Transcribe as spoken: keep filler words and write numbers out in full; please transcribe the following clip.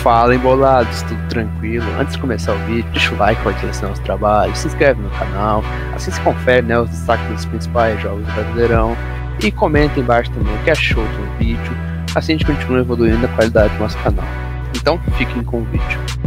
Fala, Embolados, tudo tranquilo? Antes de começar o vídeo, deixa o like para direcionar os trabalhos, se inscreve no canal, assim se confere, né, os destaques dos principais jogos do Brasileirão e comenta embaixo também o que achou do vídeo, assim a gente continua evoluindo a qualidade do nosso canal. Então, fiquem com o vídeo.